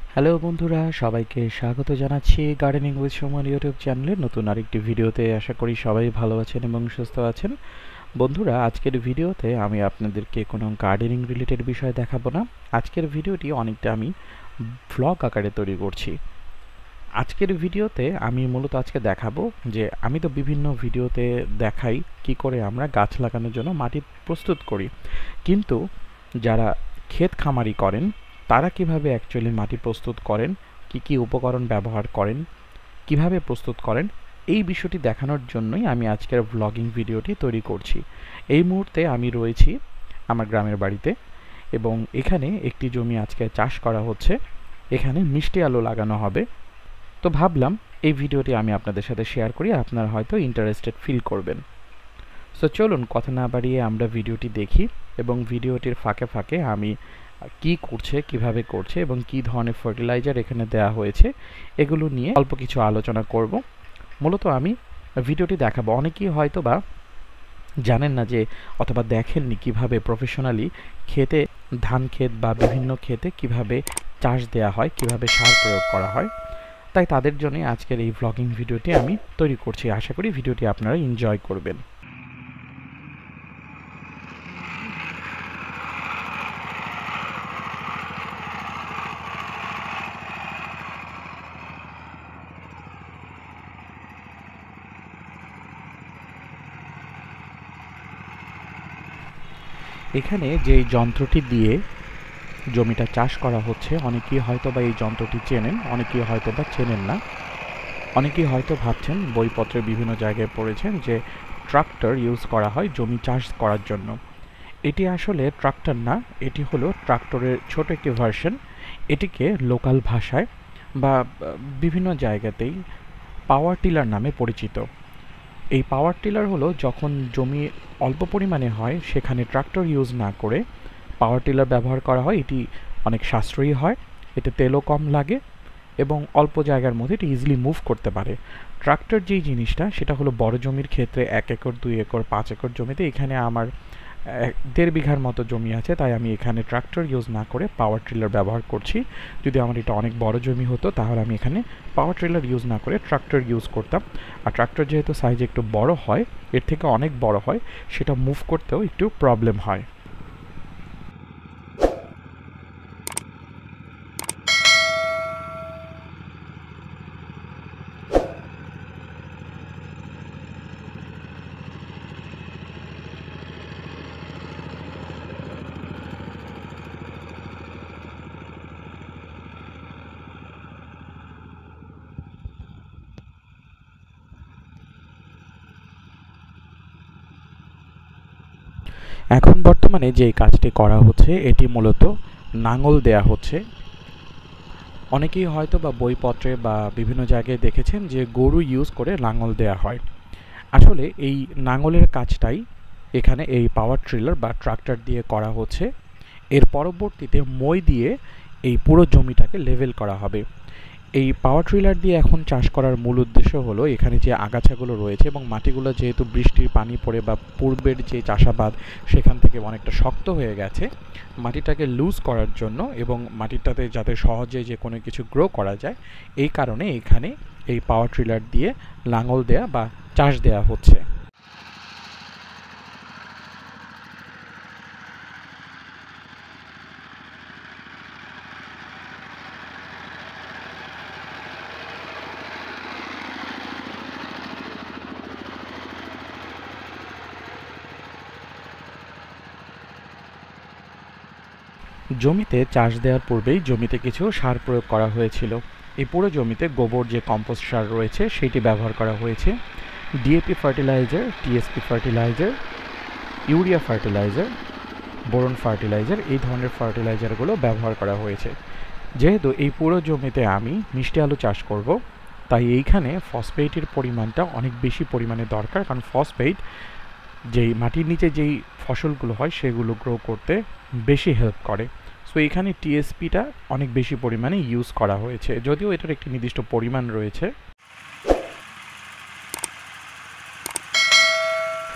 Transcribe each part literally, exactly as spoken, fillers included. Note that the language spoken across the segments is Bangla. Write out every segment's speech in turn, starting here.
হ্যালো বন্ধুরা, সবাইকে স্বাগত জানাচ্ছি গার্ডেনিং উইথ সুমন ইউটিউব চ্যানেলের নতুন আরেকটি ভিডিওতে। আশা করি সবাই ভালো আছেন এবং সুস্থ আছেন। বন্ধুরা, আজকের ভিডিওতে আমি আপনাদেরকে কোনো গার্ডেনিং রিলেটেড বিষয় দেখাবো না। আজকের ভিডিওটি অনেকটা আমি ভ্লগ আকারে তৈরি করছি। আজকের ভিডিওতে আমি মূলত আজকে দেখাবো যে আমি তো বিভিন্ন ভিডিওতে দেখাই কি করে আমরা গাছ লাগানোর জন্য মাটি প্রস্তুত করি, কিন্তু যারা ক্ষেত খামারি করেন তারা কিভাবে অ্যাকচুয়ালি মাটি প্রস্তুত করেন, কি কি উপকরণ ব্যবহার করেন, কিভাবে প্রস্তুত করেন, এই বিষয়টি দেখানোর জন্যই আমি আজকের ভ্লগিং ভিডিওটি তৈরি করছি। এই মুহূর্তে আমি রয়েছি আমার গ্রামের বাড়িতে এবং এখানে একটি জমি আজকে চাষ করা হচ্ছে। এখানে মিষ্টি আলু লাগানো হবে। তো ভাবলাম এই ভিডিওটি আমি আপনাদের সাথে শেয়ার করি, আপনারা হয়তো ইন্টারেস্টেড ফিল করবেন। সো চলুন কথা না বাড়িয়ে আমরা ভিডিওটি দেখি এবং ভিডিওটির ফাঁকে ফাঁকে আমি কি করছে, কিভাবে করছে এবং কি ধরনের ফার্টিলাইজার এখানে দেওয়া হয়েছে এগুলো নিয়ে অল্প কিছু আলোচনা করব। মূলত আমি ভিডিওটি দেখাবো। অনেকেই হয়তো বা জানেন না যে অথবা দেখেননি কিভাবে প্রফেশনালি খেতে, ধান ক্ষেত বা বিভিন্ন ক্ষেতে কিভাবে চাষ দেওয়া হয়, কিভাবে সার প্রয়োগ করা হয়। তাই তাদের জন্যই আজকের এই ভ্লগিং ভিডিওটি আমি তৈরি করছি। আশা করি ভিডিওটি আপনারা এনজয় করবেন। এখানে যে যন্ত্রটি দিয়ে জমিটা চাষ করা হচ্ছে, অনেকেই হয়তো বা এই যন্ত্রটি চেনেন, অনেকেই হয়তো বা চেনেন না। অনেকেই হয়তো ভাবছেন, বইপত্রে বিভিন্ন জায়গায় পড়েছেন যে ট্রাক্টর ইউজ করা হয় জমি চাষ করার জন্য। এটি আসলে ট্রাক্টর না, এটি হলো ট্রাক্টরের ছোট একটি ভার্সন। এটিকে লোকাল ভাষায় বা বিভিন্ন জায়গাতেই পাওয়ার টিলার নামে পরিচিত। এই পাওয়ার টিলার হলো যখন জমি অল্প পরিমাণে হয় সেখানে ট্রাক্টর ইউজ না করে পাওয়ার টিলার ব্যবহার করা হয়। এটি অনেক সাশ্রয়ী হয়, এতে তেলও কম লাগে এবং অল্প জায়গার মধ্যে এটি ইজিলি মুভ করতে পারে। ট্রাক্টর যেই জিনিসটা সেটা হলো বড় জমির ক্ষেত্রে এক একর, দুই একর, পাঁচ একর জমিতে, এখানে আমার দেড় বিঘার মতো জমি আছে, তাই আমি এখানে ট্রাক্টর ইউজ না করে পাওয়ার ট্রিলার ব্যবহার করছি। যদি আমার এটা অনেক বড় জমি হতো তাহলে আমি এখানে পাওয়ার ট্রিলার ইউজ না করে ট্রাক্টর ইউজ করতাম। আর ট্রাক্টর যেহেতু সাইজ একটু বড় হয়, এর থেকে অনেক বড় হয়, সেটা মুভ করতেও একটু প্রবলেম হয়। এখন বর্তমানে যে কাজটি করা হচ্ছে এটি মূলত নাঙল দেয়া হচ্ছে। অনেকেই হয়তো বা বইপত্রে বা বিভিন্ন জায়গায় দেখেছেন যে গরু ইউজ করে লাঙল দেয়া হয়। আসলে এই নাঙলের কাজটাই এখানে এই পাওয়ার ট্রিলার বা ট্রাক্টর দিয়ে করা হচ্ছে। এর পরবর্তীতে মই দিয়ে এই পুরো জমিটাকে লেভেল করা হবে। এই পাওয়ার ট্রিলার দিয়ে এখন চাষ করার মূল উদ্দেশ্য হলো এখানে যে আগাছাগুলো রয়েছে এবং মাটিগুলো যেহেতু বৃষ্টির পানি পড়ে বা পূর্বের যে চাষাবাদ সেখান থেকে অনেকটা শক্ত হয়ে গেছে, মাটিটাকে লুজ করার জন্য এবং মাটিটাতে যাতে সহজে যে কোনো কিছু গ্রো করা যায়, এই কারণে এখানে এই পাওয়ার ট্রিলার দিয়ে লাঙল দেয়া বা চাষ দেয়া হচ্ছে। জমিতে চাষ দেওয়ার পূর্বেই জমিতে কিছু সার প্রয়োগ করা হয়েছিল। এই পুরো জমিতে গোবর যে কম্পোস্ট সার রয়েছে সেটি ব্যবহার করা হয়েছে। DAP fertiliser, TSP fertiliser, urea fertiliser, boron fertiliser, এই ধরনের ফার্টিলাইজারগুলো ব্যবহার করা হয়েছে। যেহেতু এই পুরো জমিতে আমি মিষ্টি আলু চাষ করব, তাই এইখানে ফসফেটের পরিমাণটা অনেক বেশি পরিমাণে দরকার, কারণ ফসফেট যেই মাটির নিচে যেই ফসলগুলো হয় সেগুলো গ্রো করতে বেশি হেল্প করে। সো এখানে টিএসপিটা অনেক বেশি পরিমাণে ইউজ করা হয়েছে, যদিও এটার একটি নির্দিষ্ট পরিমাণ রয়েছে।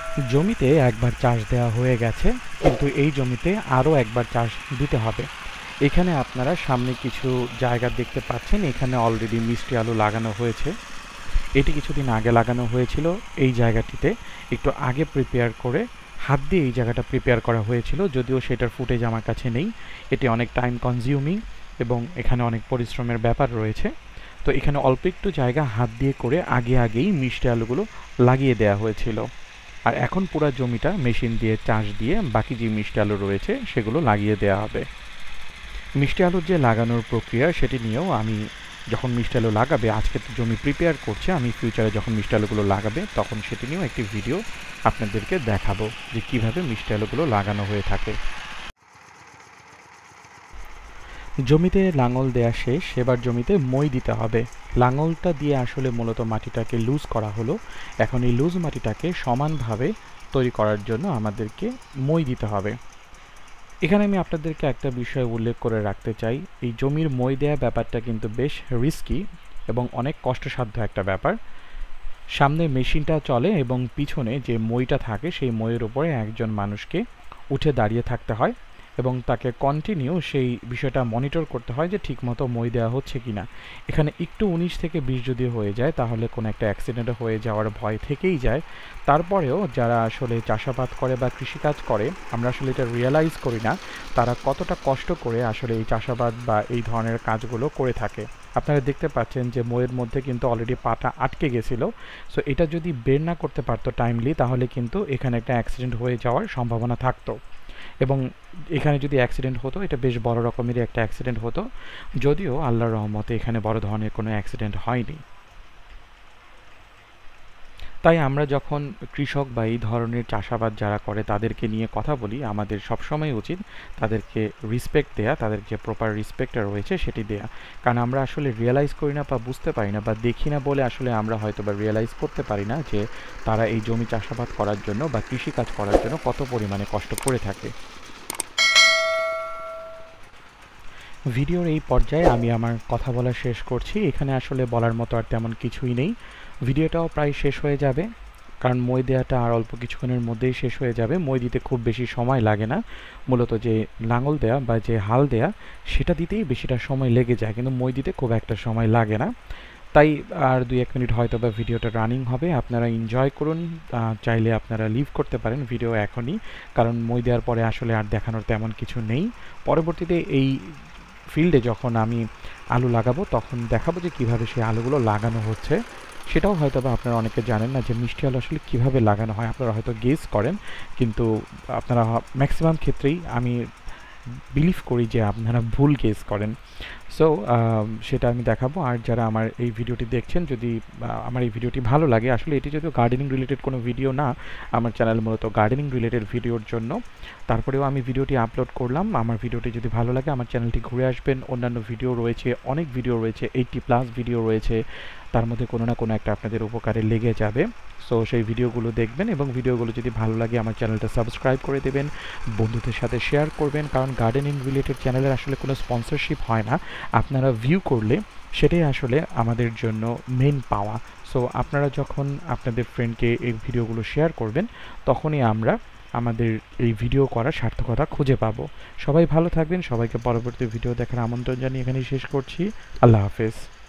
জমিতে একবার চাষ দেওয়া হয়ে গেছে, কিন্তু এই জমিতে আরও একবার চাষ দিতে হবে। এখানে আপনারা সামনে কিছু জায়গা দেখতে পাচ্ছেন, এখানে অলরেডি মিষ্টি আলু লাগানো হয়েছে। এটি কিছুদিন আগে লাগানো হয়েছিল। এই জায়গাটিতে একটু আগে প্রিপেয়ার করে হাত দিয়ে এই জায়গাটা প্রিপেয়ার করা হয়েছিল, যদিও সেটার ফুটেজ আমার কাছে নেই। এটি অনেক টাইম কনজিউমিং এবং এখানে অনেক পরিশ্রমের ব্যাপার রয়েছে। তো এখানে অল্প একটু জায়গা হাত দিয়ে করে আগে আগেই মিষ্টি আলুগুলো লাগিয়ে দেওয়া হয়েছিল। আর এখন পুরো জমিটা মেশিন দিয়ে চাষ দিয়ে বাকি যে মিষ্টি আলু রয়েছে সেগুলো লাগিয়ে দেওয়া হবে। মিষ্টি আলুর যে লাগানোর প্রক্রিয়া সেটি নিয়েও আমি যখন মিষ্টি আলু লাগাবে, আজকে তো জমি প্রিপেয়ার করছে, আমি ফিউচারে যখন মিষ্টি আলুগুলো লাগাবে তখন সেটি নিয়েও একটি ভিডিও আপনাদেরকে দেখাবো যে কিভাবে মিষ্টি আলুগুলো লাগানো হয়ে থাকে। জমিতে লাঙল দেয়া শেষ, এবার জমিতে মই দিতে হবে। লাঙলটা দিয়ে আসলে মূলত মাটিটাকে লুজ করা হলো। এখন এই লুজ মাটিটাকে সমানভাবে তৈরি করার জন্য আমাদেরকে মই দিতে হবে। এখানে আমি আপনাদেরকে একটা বিষয় উল্লেখ করে রাখতে চাই, এই জমির মই দেয়া ব্যাপারটা কিন্তু বেশ রিস্কি এবং অনেক কষ্টসাধ্য একটা ব্যাপার। সামনে মেশিনটা চলে এবং পিছনে যে মইটা থাকে সেই মইয়ের উপরে একজন মানুষকে উঠে দাঁড়িয়ে থাকতে হয় এবং তাকে কন্টিনিউ সেই বিষয়টা মনিটর করতে হয় যে ঠিকমতো মই দেওয়া হচ্ছে কিনা। এখানে একটু উনিশ থেকে বিশ যদি হয়ে যায় তাহলে কোনো একটা অ্যাক্সিডেন্ট হয়ে যাওয়ার ভয় থেকেই যায়। তারপরেও যারা আসলে চাষাবাদ করে বা কৃষিকাজ করে, আমরা আসলে এটা রিয়েলাইজ করি না তারা কতটা কষ্ট করে আসলে এই চাষাবাদ বা এই ধরনের কাজগুলো করে থাকে। আপনারা দেখতে পাচ্ছেন যে মইয়ের মধ্যে কিন্তু অলরেডি পাটা আটকে গেছিলো। সো এটা যদি বের না করতে পারতো টাইমলি তাহলে কিন্তু এখানে একটা অ্যাক্সিডেন্ট হয়ে যাওয়ার সম্ভাবনা থাকতো এবং এখানে যদি অ্যাক্সিডেন্ট হতো এটা বেশ বড় রকমেরই একটা অ্যাক্সিডেন্ট হতো, যদিও আল্লাহর রহমতে এখানে বড় ধরনের কোনো অ্যাক্সিডেন্ট হয়নি। তাই আমরা যখন কৃষক বা এই ধরনের চাষাবাদ যারা করে তাদেরকে নিয়ে কথা বলি, আমাদের সবসময় উচিত তাদেরকে রেসপেক্ট দেয়া, তাদের যে প্রপার রেসপেক্টটা রয়েছে সেটি দেয়া। কারণ আমরা আসলে রিয়েলাইজ করি না বা বুঝতে পারি না বা দেখি না বলে আসলে আমরা হয়তো বা রিয়েলাইজ করতে পারি না যে তারা এই জমি চাষাবাদ করার জন্য বা কৃষিকাজ করার জন্য কত পরিমাণে কষ্ট করে থাকে। ভিডিওর এই পর্যায়ে আমি আমার কথা বলা শেষ করছি। এখানে আসলে বলার মতো আর তেমন কিছুই নেই। ভিডিওটাও প্রায় শেষ হয়ে যাবে, কারণ মই দেওয়াটা আর অল্প কিছুক্ষণের মধ্যেই শেষ হয়ে যাবে। মই দিতে খুব বেশি সময় লাগে না, মূলত যে লাঙল দেয়া বা যে হাল দেয়া সেটা দিতেই বেশিটা সময় লেগে যায়, কিন্তু মই দিতে খুব একটা সময় লাগে না। তাই আর দুই এক মিনিট হয়তো বা ভিডিওটা রানিং হবে, আপনারা এনজয় করুন। চাইলে আপনারা লিভ করতে পারেন ভিডিও এখনই, কারণ মই দেওয়ার পরে আসলে আর দেখানোর তেমন কিছু নেই। পরবর্তীতে এই ফিল্ডে যখন আমি আলু লাগাবো তখন দেখাবো যে কীভাবে সেই আলুগুলো লাগানো হচ্ছে। সেটাও হয়তো বা আপনারা অনেকে জানেন না যে মিষ্টি আলু আসলে কীভাবে লাগানো হয়। আপনারা হয়তো গেস করেন, কিন্তু আপনারা ম্যাক্সিমাম ক্ষেত্রেই আমি বিলিভ করি যে আপনারা ভুল গেস করেন। সো সেটা আমি দেখাবো। আর যারা আমার এই ভিডিওটি দেখছেন, যদি আমার এই ভিডিওটি ভালো লাগে, আসলে এটি যদিও গার্ডেনিং রিলেটেড কোনো ভিডিও না, আমার চ্যানেল মূলত গার্ডেনিং রিলেটেড ভিডিওর জন্য, তারপরেও আমি ভিডিওটি আপলোড করলাম। আমার ভিডিওটি যদি ভালো লাগে আমার চ্যানেলটি ঘুরে আসবেন। অন্যান্য ভিডিও রয়েছে, অনেক ভিডিও রয়েছে, এইটটি প্লাস ভিডিও রয়েছে, তার মধ্যে কোনো না কোনো একটা আপনাদের উপকারে লেগে যাবে। সো সেই ভিডিওগুলো দেখবেন এবং ভিডিওগুলো যদি ভালো লাগে আমার চ্যানেলটা সাবস্ক্রাইব করে দেবেন, বন্ধুদের সাথে শেয়ার করবেন। কারণ গার্ডেনিং রিলেটেড চ্যানেলের আসলে কোনো স্পন্সরশিপ হয় না, আপনারা ভিউ করলে সেটাই আসলে আমাদের জন্য মেন পাওয়া। সো আপনারা যখন আপনাদের ফ্রেন্ডকে এই ভিডিওগুলো শেয়ার করবেন তখনই আমরা আমাদের এই ভিডিও করার সার্থকতা খুঁজে পাবো। সবাই ভালো থাকবেন, সবাইকে পরবর্তী ভিডিও দেখার আমন্ত্রণ জানিয়ে এখানেই শেষ করছি। আল্লাহ হাফেজ।